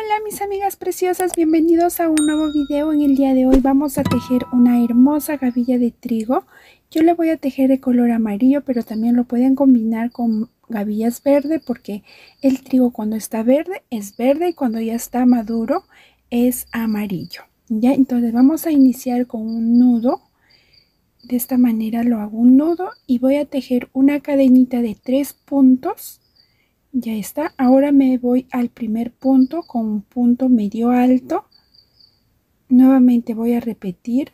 Hola mis amigas preciosas, bienvenidos a un nuevo video. En el día de hoy vamos a tejer una hermosa gavilla de trigo. Yo le voy a tejer de color amarillo, pero también lo pueden combinar con gavillas verde, porque el trigo cuando está verde es verde y cuando ya está maduro es amarillo. Ya, entonces vamos a iniciar con un nudo. De esta manera lo hago un nudo y voy a tejer una cadenita de 3 puntos. Ya está. Ahora me voy al primer punto con un punto medio alto. Nuevamente voy a repetir.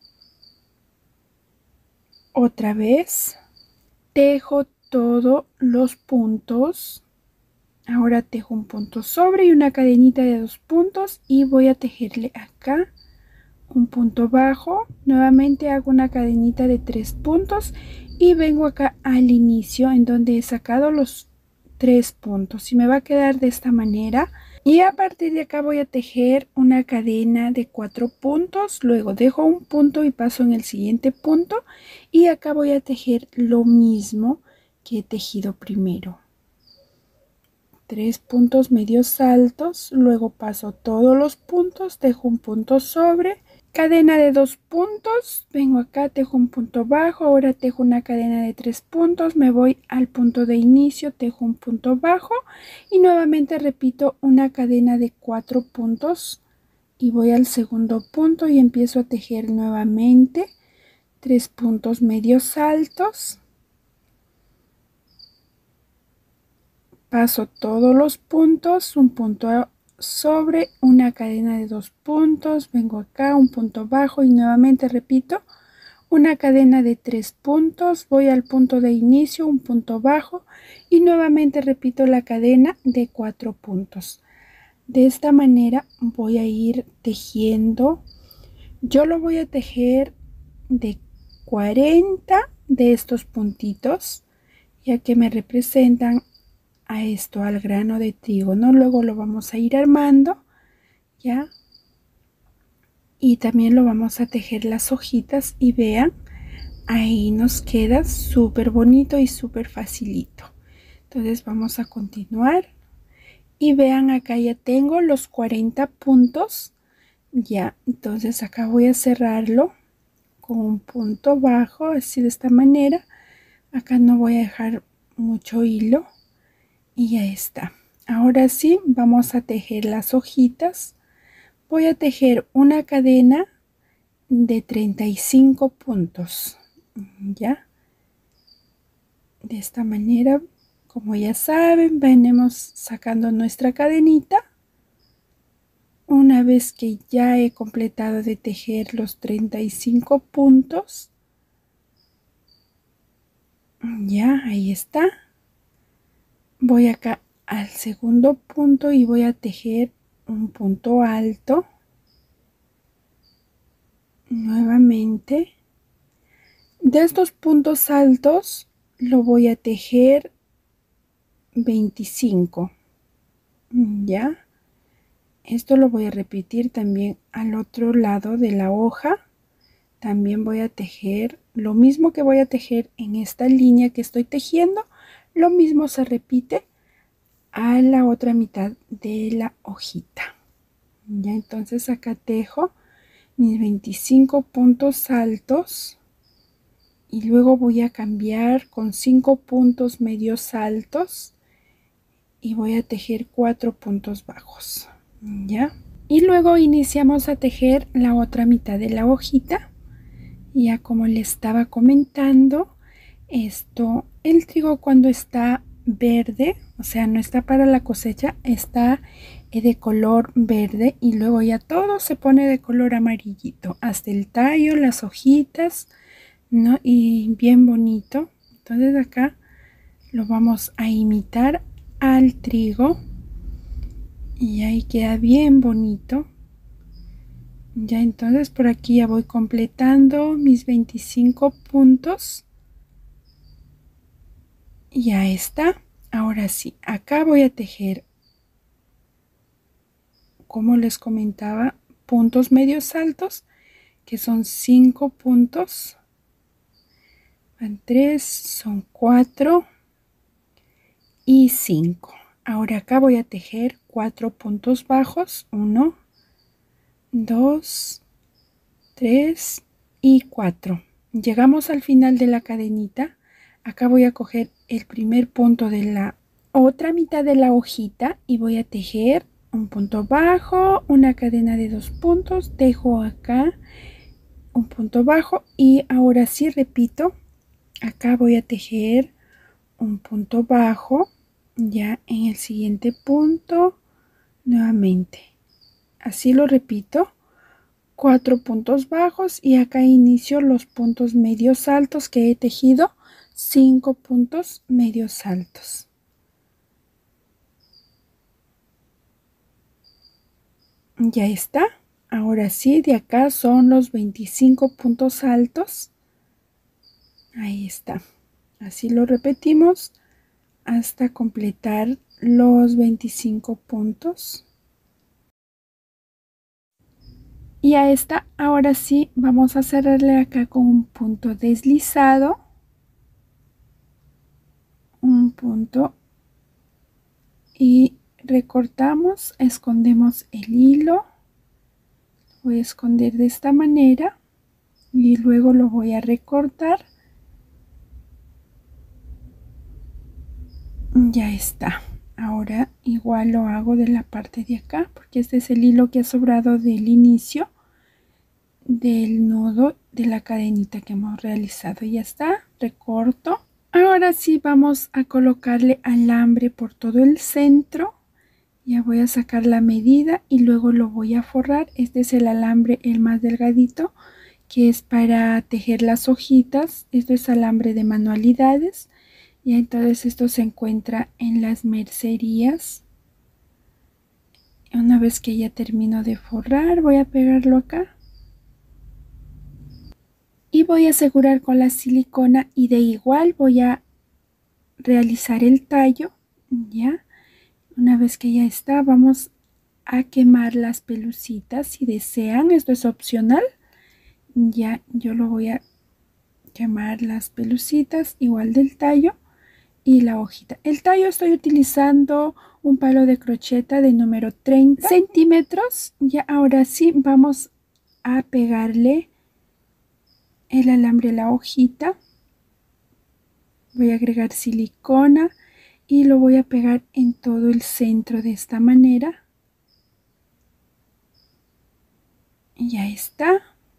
Otra vez. Tejo todos los puntos. Ahora tejo un punto sobre y una cadenita de 2 puntos y voy a tejerle acá un punto bajo. Nuevamente hago una cadenita de 3 puntos y vengo acá al inicio en donde he sacado los 3 puntos y me va a quedar de esta manera. Y a partir de acá voy a tejer una cadena de 4 puntos, luego dejo un punto y paso en el siguiente punto y acá voy a tejer lo mismo que he tejido primero. 3 puntos medios altos, luego paso todos los puntos, dejo un punto sobre, cadena de 2 puntos, vengo acá, tejo un punto bajo, ahora tejo una cadena de 3 puntos, me voy al punto de inicio, tejo un punto bajo y nuevamente repito una cadena de 4 puntos y voy al segundo punto y empiezo a tejer nuevamente 3 puntos medios altos. Paso todos los puntos, un punto sobre, una cadena de 2 puntos, vengo acá, un punto bajo y nuevamente repito una cadena de 3 puntos, voy al punto de inicio, un punto bajo y nuevamente repito la cadena de 4 puntos. De esta manera voy a ir tejiendo. Yo lo voy a tejer de 40 de estos puntitos, ya que me representan a esto, al grano de trigo, ¿no? Luego lo vamos a ir armando, ¿ya? Y también lo vamos a tejer las hojitas y vean, ahí nos queda súper bonito y súper facilito. Entonces vamos a continuar y vean, acá ya tengo los 40 puntos, ya. Entonces acá voy a cerrarlo con un punto bajo, así de esta manera. Acá no voy a dejar mucho hilo. Y ya está. Ahora sí, vamos a tejer las hojitas. Voy a tejer una cadena de 35 puntos. ¿Ya? De esta manera, como ya saben, venimos sacando nuestra cadenita. Una vez que ya he completado de tejer los 35 puntos, ya, ahí está. Voy acá al segundo punto y voy a tejer un punto alto. Nuevamente, de estos puntos altos lo voy a tejer 25. Ya, esto lo voy a repetir también al otro lado de la hoja. También voy a tejer lo mismo que voy a tejer en esta línea que estoy tejiendo. Lo mismo se repite a la otra mitad de la hojita. Ya, entonces acá tejo mis 25 puntos altos y luego voy a cambiar con 5 puntos medios altos y voy a tejer 4 puntos bajos, ya. Y luego iniciamos a tejer la otra mitad de la hojita. Ya como les estaba comentando, el trigo cuando está verde, o sea, no está para la cosecha, está de color verde y luego ya todo se pone de color amarillito, hasta el tallo, las hojitas, ¿no? Y bien bonito. Entonces acá lo vamos a imitar al trigo y ahí queda bien bonito. Ya, entonces por aquí ya voy completando mis 25 puntos. Ya está. Ahora sí, acá voy a tejer, como les comentaba, puntos medios altos, que son 5 puntos. Van 3, son 4 y 5. Ahora acá voy a tejer 4 puntos bajos, 1, 2, 3 y 4. Llegamos al final de la cadenita. Acá voy a coger el primer punto de la otra mitad de la hojita y voy a tejer un punto bajo, una cadena de 2 puntos, tejo acá un punto bajo y ahora sí repito, acá voy a tejer un punto bajo ya en el siguiente punto nuevamente, así lo repito, 4 puntos bajos y acá inicio los puntos medios altos que he tejido, 5 puntos medios altos. Ya está. Ahora sí, de acá son los 25 puntos altos. Ahí está. Así lo repetimos hasta completar los 25 puntos. Y a esta ahora sí vamos a cerrarle acá con un punto deslizado. Un punto. Y recortamos, escondemos el hilo. Voy a esconder de esta manera. Y luego lo voy a recortar. Ya está. Ahora igual lo hago de la parte de acá porque este es el hilo que ha sobrado del inicio del nudo de la cadenita que hemos realizado. Ya está, recorto. Ahora sí vamos a colocarle alambre por todo el centro. Ya voy a sacar la medida y luego lo voy a forrar. Este es el alambre el más delgadito que es para tejer las hojitas. Esto es alambre de manualidades. Y entonces esto se encuentra en las mercerías. Una vez que ya termino de forrar, voy a pegarlo acá. Y voy a asegurar con la silicona y de igual voy a realizar el tallo. Ya, una vez que ya está, vamos a quemar las pelucitas si desean. Esto es opcional. Ya, yo lo voy a quemar las pelucitas igual del tallo. Y la hojita. El tallo estoy utilizando un palo de crocheta de número 30 centímetros. Ya ahora sí vamos a pegarle el alambre a la hojita. Voy a agregar silicona y lo voy a pegar en todo el centro de esta manera. Y ya está.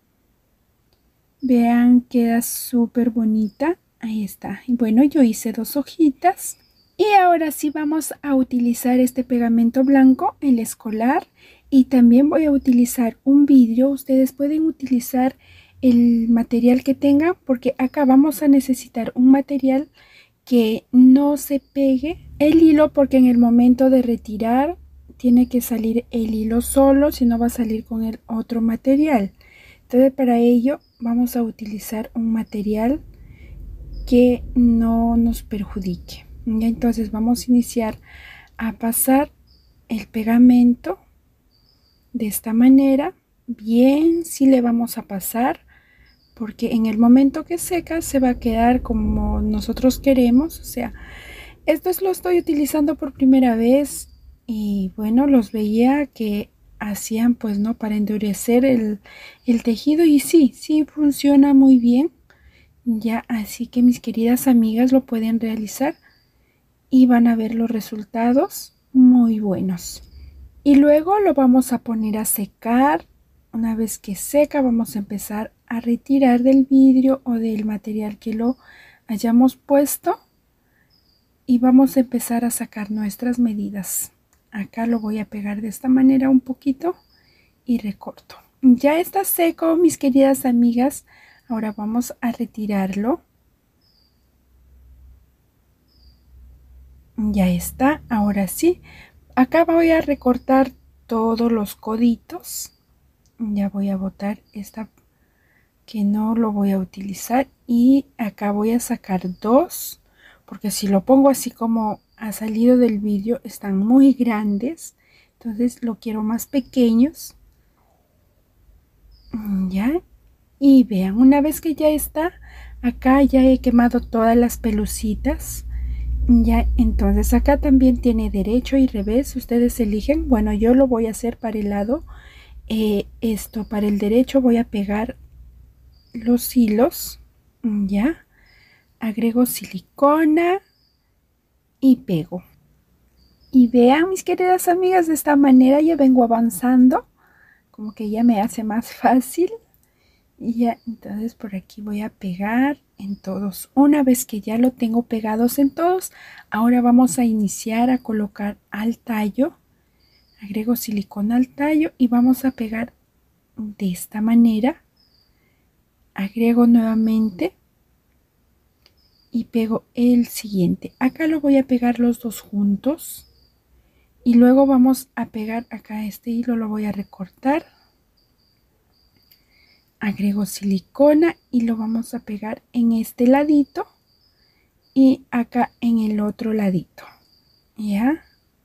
Vean, queda súper bonita. Ahí está. Y bueno, yo hice 2 hojitas. Y ahora sí vamos a utilizar este pegamento blanco, el escolar. Y también voy a utilizar un vidrio. Ustedes pueden utilizar el material que tengan porque acá vamos a necesitar un material que no se pegue el hilo porque en el momento de retirar tiene que salir el hilo solo, si no va a salir con el otro material. Entonces para ello vamos a utilizar un material que no nos perjudique. ¿Ya? Entonces vamos a iniciar a pasar el pegamento de esta manera. Bien, sí le vamos a pasar porque en el momento que seca se va a quedar como nosotros queremos. O sea, esto lo estoy utilizando por primera vez y bueno, los veía que hacían pues no para endurecer el tejido y sí funciona muy bien. Ya, así que mis queridas amigas lo pueden realizar y van a ver los resultados muy buenos. Y luego lo vamos a poner a secar. Una vez que seca vamos a empezar a retirar del vidrio o del material que lo hayamos puesto y vamos a empezar a sacar nuestras medidas. Acá lo voy a pegar de esta manera un poquito y recorto. Ya está seco, mis queridas amigas. Ahora vamos a retirarlo. Ya está, ahora sí. Acá voy a recortar todos los coditos. Ya voy a botar esta que no lo voy a utilizar. Y acá voy a sacar 2. Porque si lo pongo así como ha salido del vídeo, están muy grandes. Entonces lo quiero más pequeños. Ya. Y vean, una vez que ya está, acá ya he quemado todas las pelucitas Ya, entonces acá también tiene derecho y revés, ustedes eligen. Bueno, yo lo voy a hacer para el lado, para el derecho voy a pegar los hilos, ya, agrego silicona y pego. Y vean, mis queridas amigas, de esta manera ya vengo avanzando, como que ya me hace más fácil. Y ya, entonces por aquí voy a pegar en todos. Una vez que ya lo tengo pegados en todos, ahora vamos a iniciar a colocar al tallo. Agrego silicona al tallo y vamos a pegar de esta manera. Agrego nuevamente y pego el siguiente. Acá lo voy a pegar los dos juntos y luego vamos a pegar acá este hilo, lo voy a recortar. Agrego silicona y lo vamos a pegar en este ladito y acá en el otro ladito. Ya,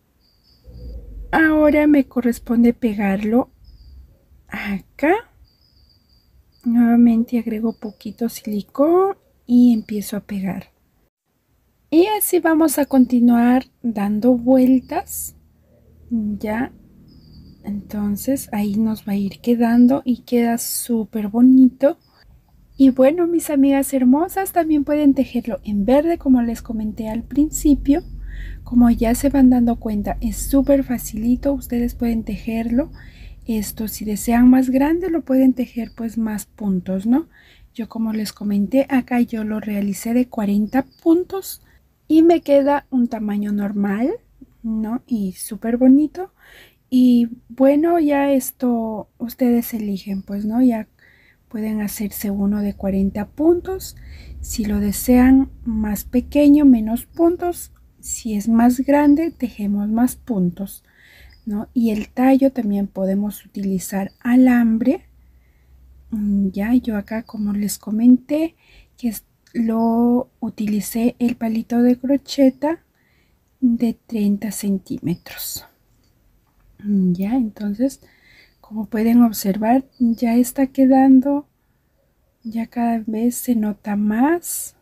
ahora me corresponde pegarlo acá. Nuevamente agrego poquito silicón y empiezo a pegar. Y así vamos a continuar dando vueltas. Ya, entonces ahí nos va a ir quedando y queda súper bonito. Y bueno, mis amigas hermosas, también pueden tejerlo en verde como les comenté al principio. Como ya se van dando cuenta, es súper facilito, ustedes pueden tejerlo. Esto, si desean más grande, lo pueden tejer pues más puntos, ¿no? Yo como les comenté, acá yo lo realicé de 40 puntos y me queda un tamaño normal, ¿no? Y súper bonito. Y bueno, ya esto ustedes eligen, pues, ¿no? Ya pueden hacerse uno de 40 puntos. Si lo desean más pequeño, menos puntos. Si es más grande, tejemos más puntos, ¿no? Y el tallo también podemos utilizar alambre. Ya, yo acá como les comenté, que lo utilicé el palito de crocheta de 30 centímetros. Ya, entonces, como pueden observar, ya está quedando, ya cada vez se nota más.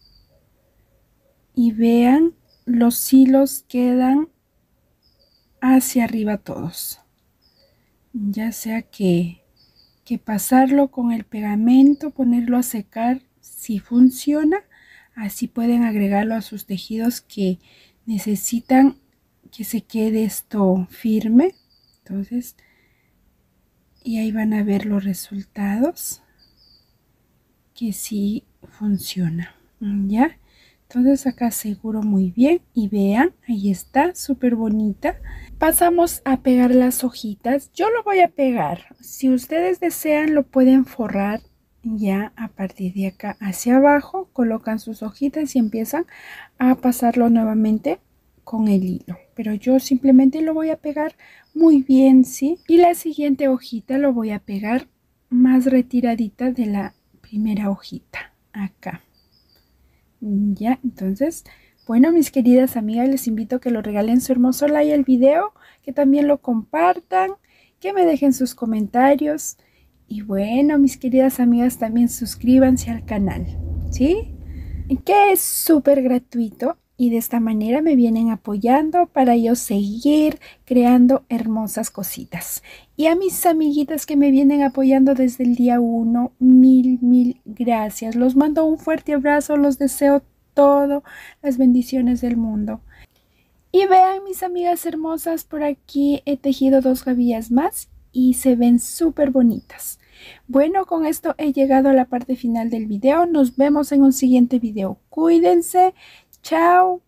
Y vean, los hilos quedan hacia arriba todos. Ya sea que pasarlo con el pegamento, ponerlo a secar, si funciona. Así pueden agregarlo a sus tejidos que necesitan que se quede esto firme. Entonces, y ahí van a ver los resultados que sí funciona. ¿Ya? Entonces acá aseguro muy bien y vean, ahí está, súper bonita. Pasamos a pegar las hojitas. Yo lo voy a pegar. Si ustedes desean, lo pueden forrar ya a partir de acá hacia abajo. Colocan sus hojitas y empiezan a pasarlo nuevamente con el hilo. Pero yo simplemente lo voy a pegar muy bien, ¿sí? Y la siguiente hojita lo voy a pegar más retiradita de la primera hojita. Acá. Ya, entonces, bueno, mis queridas amigas, les invito a que lo regalen su hermoso like al video, que también lo compartan, que me dejen sus comentarios. Y bueno, mis queridas amigas, también suscríbanse al canal, ¿sí? Que es súper gratuito y de esta manera me vienen apoyando para yo seguir creando hermosas cositas. Y a mis amiguitas que me vienen apoyando desde el día 1, mil gracias. Los mando un fuerte abrazo, los deseo todo, las bendiciones del mundo. Y vean, mis amigas hermosas, por aquí he tejido 2 gavillas más y se ven súper bonitas. Bueno, con esto he llegado a la parte final del video. Nos vemos en un siguiente video. Cuídense. Chao.